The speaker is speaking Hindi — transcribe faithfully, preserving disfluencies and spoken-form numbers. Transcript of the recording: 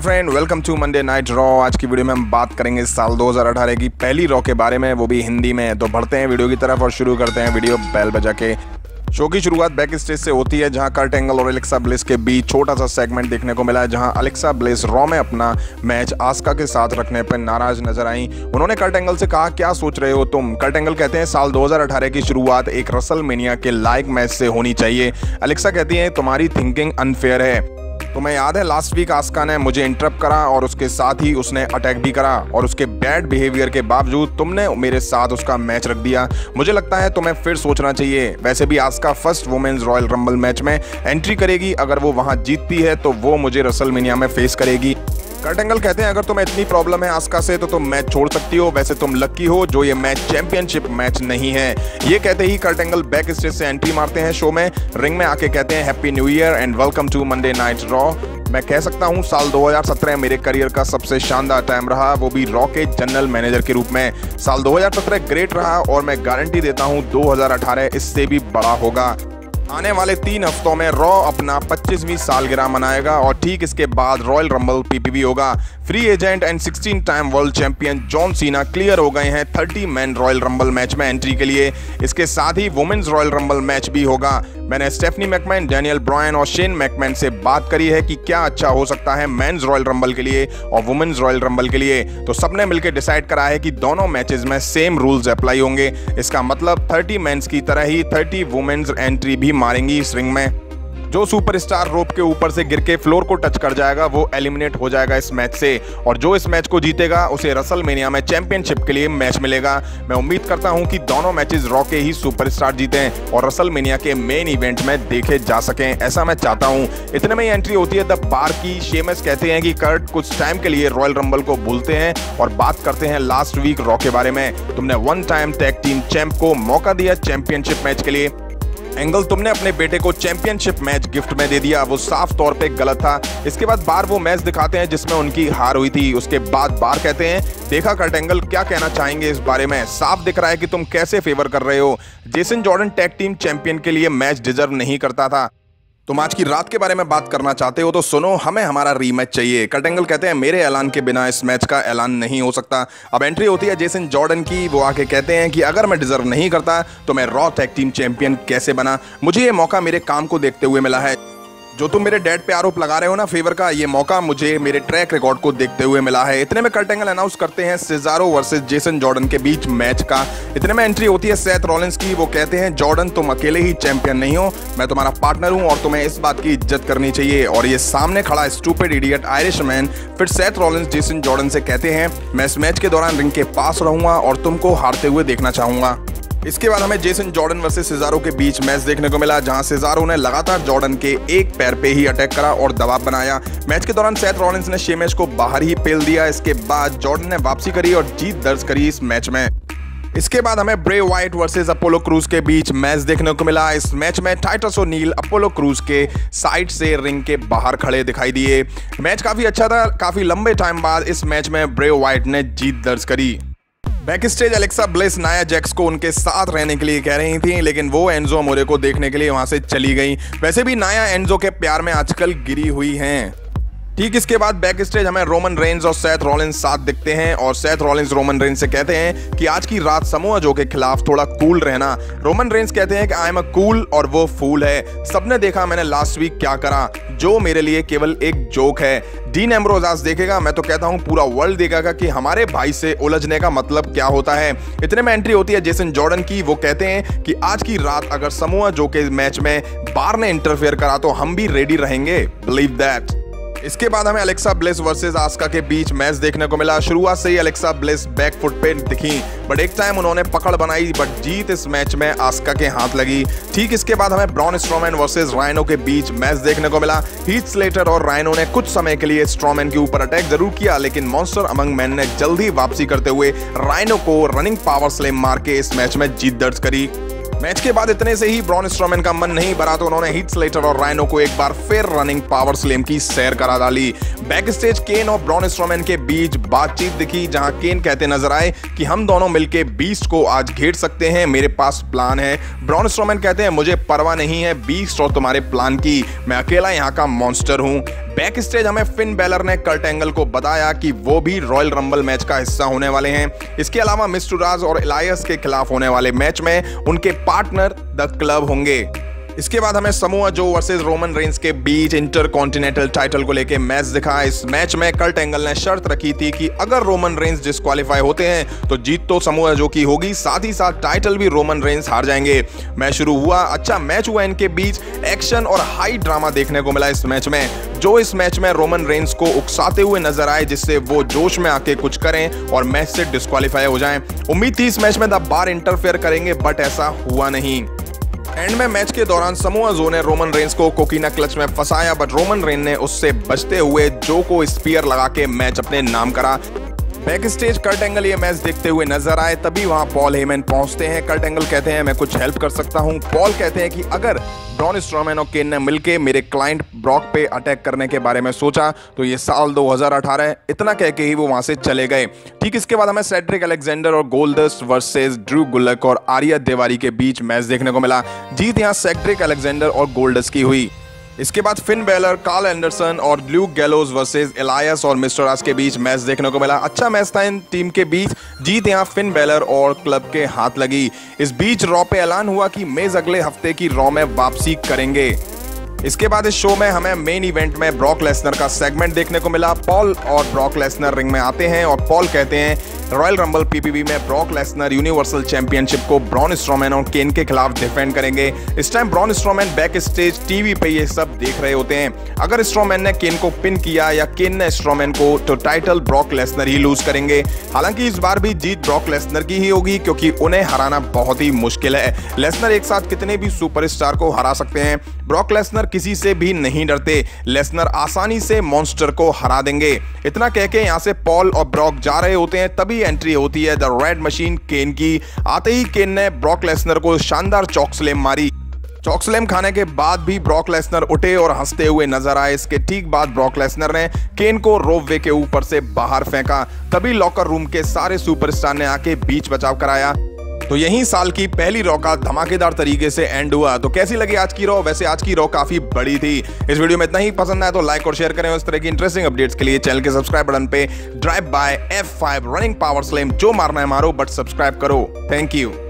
Friend, welcome to Monday night Raw. आज की वीडियो में हम बात करेंगे साल दो हज़ार अठारह की पहली रॉ के बारे में, वो भी हिंदी में। तो बढ़ते हैं वीडियो की तरफ और शुरू करते हैं वीडियो बेल बजा के। शो की शुरुआत बैक स्टेज से होती है, जहां कर्ट एंगल और एलेक्सा ब्लिस के बीच छोटा सा सेगमेंट देखने को मिला है, जहां एलेक्सा ब्लिस रॉ में अपना मैच आस्का के साथ रखने पर नाराज नजर आई। उन्होंने कर्ट एंगल से कहा, क्या सोच रहे हो तुम? कर्ट एंगल कहते हैं, साल दो हज़ार अठारह की शुरुआत एक रसलमेनिया के लाइक मैच से होनी चाहिए। एलेक्सा कहती है, तुम्हारी थिंकिंग अनफेयर है। तुम्हें याद है लास्ट वीक आस्का ने मुझे इंटरप्ट करा और उसके साथ ही उसने अटैक भी करा, और उसके बैड बिहेवियर के बावजूद तुमने मेरे साथ उसका मैच रख दिया। मुझे लगता है तुम्हें फिर सोचना चाहिए। वैसे भी Asuka first women's royal rumble match में एंट्री करेगी। अगर वो वहां जीतती है तो वो मुझे रसलमेनिया में फेस करेगी। कर्ट एंगल कहते हैं, अगर तुम्हें इतनी प्रॉब्लम है आस्का से तो तुम मैच छोड़ सकती हो। वैसे तुम लकी हो जो ये मैच चैंपियनशिप मैच नहीं है। ये कहते ही कर्ट एंगल बैक स्टेज से एंट्री मारते हैं शो में। रिंग में आके कहते हैं, happy new year and welcome to Monday night Raw. मैं कह सकता हूँ साल दो हज़ार सत्रह मेरे करियर का सबसे शानदार टाइम रहा, वो भी रॉ के जनरल मैनेजर के रूप में। साल दो हज़ार सत्रह ग्रेट रहा और मैं गारंटी देता हूँ दो हज़ार अठारह इससे भी बड़ा होगा। आने वाले तीन हफ्तों में रॉ अपना पच्चीसवीं सालगिरह मनाएगा और ठीक इसके बाद रॉयल रंबल पीपीवी होगा। Free agent and sixteen time world champion John Cena clear हो गए हैं तीस मैन रॉयल रंबल मैच में एंट्री के लिए। इसके साथ ही वुमेन्स रॉयल रंबल मैच भी होगा। मैंने स्टेफनी मैकमैन, डैनियल ब्रायन और शेन मैकमैन से बात करी है कि क्या अच्छा हो सकता है मेंस रॉयल रंबल के लिए और वुमेन्स रॉयल रंबल के लिए। तो सबने मिलकर डिसाइड करा है कि दोनों मैचेस में सेम रूल्स अप्लाई होंगे। इसका मतलब तीस मेंस की तरह ही तीस वुमेन्स एंट्री भी मारेंगी इस रिंग में। जो सुपरस्टार रोप के ऊपर से गिर के फ्लोर को टच कर जाएगा वो एलिमिनेट हो जाएगा इस मैच से, और जो इस मैच को जीतेगा उसे रसलमेनिया में चैंपियनशिप के लिए मैच मिलेगा। मैं उम्मीद करता हूं कि दोनों मैचेस रॉ के ही सुपरस्टार जीतें और रसलमेनिया के मेन इवेंट में देखे जा सकें, ऐसा मैं चाहता हूं। इतने में ही एंट्री होती है द बार की। शेमस कहते हैं कि कर्ट कुछ टाइम के लिए रॉयल रंबल को भूलते हैं और बात करते हैं लास्ट वीक रॉ के बारे में। तुमने one time tag team champ को मौका दिया चैंपियनशिप मैच के लिए। एंगल, तुमने अपने बेटे को चैंपियनशिप मैच गिफ्ट में दे दिया, वो साफ तौर पे गलत था। इसके बाद बार वो मैच दिखाते हैं जिसमें उनकी हार हुई थी। उसके बाद बार कहते हैं, देखा कर्ट एंगल क्या कहना चाहेंगे इस बारे में? साफ दिख रहा है कि तुम कैसे फेवर कर रहे हो। Jason Jordan tag team champion के लिए मैच डिजर्व नहीं करता था। तुम आज की रात के बारे में बात करना चाहते हो तो सुनो, हमें हमारा रीमैच चाहिए। कर्ट एंगल कहते हैं, मेरे ऐलान के बिना इस मैच का ऐलान नहीं हो सकता। अब एंट्री होती है जेसन जॉर्डन की। वो आके कहते हैं कि अगर मैं डिजर्व नहीं करता तो मैं रॉ टैग टीम चैंपियन कैसे बना? मुझे ये मौका मेरे काम को देखते हुए मिला है। जो तुम मेरे डैड पे आरोप लगा रहे हो ना फेवर का, ये मौका मुझे मेरे ट्रैक रिकॉर्ड को देखते हुए मिला है। इतने में कर्ट एंगल अनाउंस करते हैं सेजारो वर्सेस जेसन जॉर्डन के बीच मैच का। इतने में एंट्री होती है सेथ रॉलिंस की। वो कहते हैं, जॉर्डन तुम अकेले ही चैंपियन नहीं हो, मैं तुम्हारा पार्टनर हूं और तुम्हें इस बात की इज्जत करनी चाहिए। और ये सामने खड़ा स्टूपिड इडियट आयरिश मैन फिर सेथ रॉलिंस जेसन जॉर्डन से कहते हैं, मैं इस मैच के दौरान रिंग के पास रहूंगा और तुमको हारते हुए देखना चाहूंगा। इसके बाद हमें जेसन जॉर्डन वर्सेस सेजारो के बीच मैच देखने को मिला, जहां सेजारो ने लगातार जॉर्डन के एक पैर पे ही अटैक करा और दबाव बनाया। मैच के दौरान सेथ रॉलिंस ने शेमेश को बाहर ही पेल दिया। इसके बाद जॉर्डन ने वापसी करी और जीत दर्ज करी इस मैच में। इसके बाद हमें Bray Wyatt versus Apollo Crews के बीच मैच देखने को मिला। इस मैच में टाइटस ओनील अपोलो क्रूज के साइड से रिंग के बाहर खड़े दिखाई दिए। मैच काफी अच्छा था। काफी लंबे टाइम बाद इस मैच में ब्रे वाइट ने जीत दर्ज करी। Backstage Alexa Bliss Nia Jax को उनके साथ रहने के लिए कह रही थी, लेकिन वो एंजो मोरे को देखने के लिए वहां से चली गई। वैसे भी नाया एंजो के प्यार में आजकल गिरी हुई हैं। ठीक इसके बाद बैक स्टेज हमें रोमन रेंज और सेथ रॉलिंस साथ दिखते हैं और सेथ रॉलिंस रोमन रेंज से कहते हैं कि आज की रात समोआ जो के खिलाफ थोड़ा कूल रहना। रोमन रेंज कहते हैं कि आई एम अ कूल और वो फूल है। सबने देखा मैंने लास्ट वीक क्या करा, जो मेरे लिए केवल एक जोक है। डीन एम्ब्रोज आज देखेगा, मैं तो कहता हूं पूरा वर्ल्ड देखेगा कि हमारे भाई से उलझने का मतलब क्या होता है। इतने में एंट्री होती है जेसन जॉर्डन की। वो कहते हैं कि आज की रात अगर समोआ जो के मैच में बार ने इंटरफेयर करा तो हम भी रेडी रहेंगे, बिलीव दैट। इसके बाद हमें एलेक्सा ब्लिस वर्सेस आस्का के बीच मैच देखने को मिला। शुरुआत से ही एलेक्सा ब्लिस बैक फुट पे दिखी, बट एक टाइम उन्होंने पकड़ बनाई, बट जीत इस मैच में आस्का के हाथ लगी। ठीक इसके बाद हमें ब्रॉन स्ट्रोमैन वर्सेस राइनो के बीच मैच देखने को मिला। हीथ स्लेटर और राइनो ने कुछ समय के लिए स्ट्रोमैन के ऊपर अटैक जरूर किया, लेकिन मॉन्स्टर अमंग मैन ने जल्दी वापसी करते हुए राइनो को रनिंग पावर स्लैम मार के इस मैच में जीत दर्ज करी। मैच के बाद इतने से ही ब्रॉन स्ट्रोमैन का मन नहीं भरा तो उन्होंने हीथ स्लेटर और राइनो को एक बार फिर रनिंग पावर स्लैम की सैर करा डाली। बैक स्टेज केन और ब्रॉन स्ट्रोमैन के बीच बातचीत दिखी, जहां केन कहते नजर आए कि हम दोनों मिलके बीस्ट को आज घेर सकते हैं, मेरे पास प्लान है। ब्रॉन स्ट्रोमैन कहते हैं मुझे परवाह नहीं है बीस्ट और तुम्हारे प्लान की, मैं अकेला यहाँ का मॉन्स्टर हूँ। बैक स्टेज हमें फिन बैलर ने कर्ट एंगल को बताया कि वो भी रॉयल रंबल मैच का हिस्सा होने वाले हैं। इसके अलावा मिस्टराज और एलायस के खिलाफ होने वाले मैच में उनके पार्टनर द क्लब होंगे। इसके बाद हमें Samoa Joe versus Roman Reigns के बीच इंटर कॉन्टिनेंटल टाइटल को लेकर मैच दिखा। इस मैच में कर्ट एंगल ने शर्त रखी थी कि अगर रोमन रेंस डिस्क्वालीफाई होते हैं तो जीत तो समोआ जो की होगी, साथ ही साथ टाइटल भी रोमन रेंस हार जाएंगे। मैच शुरू हुआ, अच्छा मैच हुआ, इनके बीच एक्शन और हाई ड्रामा देखने को मिला। इस मैच में जो इस मैच में रोमन रेंस को उकसाते हुए नजर आए जिससे वो जोश में आके कुछ करें और मैच से डिस्क्वालीफाई हो जाएं। उम्मीद थी इस मैच में द बार इंटरफेयर करेंगे बट ऐसा हुआ नहीं। एंड में मैच के दौरान समोआ जो ने रोमन रेंस को कोकीना क्लच में फंसाया बट रोमन रेन ने उससे बचते हुए जो को स्पीयर लगा के मैच अपने नाम करा। बैक स्टेज कर्ट एंगल ये मैच देखते हुए नजर आए, तभी वहां पॉल हेमन पहुंचते हैं। कर्ट एंगल कहते हैं मैं कुछ हेल्प कर सकता हूं। पॉल कहते हैं कि अगर ब्रॉन स्ट्रोमैन और केन ने मिलके मेरे क्लाइंट ब्रॉक पे अटैक करने के बारे में सोचा तो ये साल दो हज़ार अठारह है। इतना कह के ही वो वहां से चले गए। ठीक इसके बाद हमें सेड्रिक अलेक्जेंडर और गोल्डस्ट वर्सेस ड्रू गुल्लक और आर्या देवारी के बीच मैच देखने को मिला। जीत यहां सेड्रिक अलेक्जेंडर और गोल्डस्ट की हुई। इसके बाद फिन बैलर, कार्ल एंडरसन और ल्यूक गैलोज वर्सेस एलायस और मिस्टराज के बीच मैच देखने को मिला। अच्छा मैच था इन टीम के बीच, जीत यहां फिन बैलर और क्लब के हाथ लगी। इस बीच रॉ पे ऐलान हुआ कि मेज अगले हफ्ते की रॉ में वापसी करेंगे। इसके बाद इस शो में हमें मेन इवेंट में ब्रॉक लेसनर का सेगमेंट देखने को मिला। पॉल और ब्रॉक लेसनर रिंग में आते हैं और पॉल कहते हैं रॉयल रंबल पीपीवी में ब्रॉक लेसनर यूनिवर्सल चैंपियनशिप को ब्रॉन स्ट्रोमैन और केन के खिलाफ डिफेंड करेंगे। इस time Braun Strowman backstage TV पे ये सब देख रहे होते हैं। अगर स्ट्रोमैन ने केन को पिन किया या केन ने स्ट्रोमैन को तो टाइटल ब्रॉक लेसनर ही लूज करेंगे। हालांकि इस बार भी जीत ब्रॉक लेसनर की ही होगी क्योंकि उन्हें हराना बहुत ही मुश्किल है। लेसनर एक साथ कितने भी सुपरस्टार को हरा सकते हैं, ब्रॉक लेसनर किसी से भी नहीं डरते। लेसनर आसानी से मॉन्स्टर को हरा देंगे। इतना कह के यहां से पॉल और ब्रॉक जा रहे होते हैं, तभी एंट्री होती है द रेड मशीन केन की। आते ही केन ने ब्रॉक लेसनर को शानदार चॉक स्लैम मारी। चॉक स्लैम खाने के बाद भी ब्रॉक लेसनर उठे और हंसते हुए नजर आए। इसके ठीक बाद ब्रॉक लेसनर ने केन को रोपवे के ऊपर से बाहर फेंका। तभी लॉकर रूम के सारे सुपरस्टार ने आके बीच बचाव कराया। तो यही साल की पहली रॉ का धमाकेदार तरीके से एंड हुआ। तो कैसी लगी आज की रॉ? वैसे आज की रॉ काफी बड़ी थी। इस वीडियो में इतना ही। पसंद आया तो लाइक और शेयर करें। इस तरह की इंटरेस्टिंग अपडेट्स के लिए चैनल के सब्सक्राइब बटन पे drive by F five running power slam जो मारना है मारो बट सब्सक्राइब करो। Thank you.